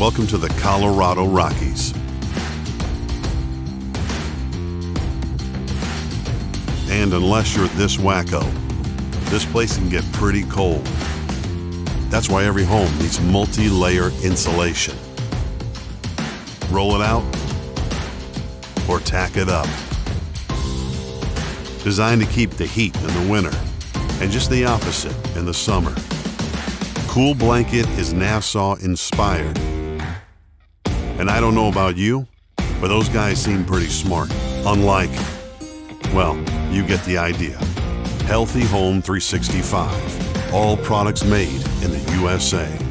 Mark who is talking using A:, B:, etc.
A: Welcome to the Colorado Rockies. And unless you're this wacko, this place can get pretty cold. That's why every home needs multi-layer insulation. Roll it out or tack it up. Designed to keep the heat in the winter and just the opposite in the summer. KOOLBlanket is Nassau inspired. And I don't know about you, but those guys seem pretty smart. Unlike, well, you get the idea. Healthy Home 365. All products made in the U.S.A.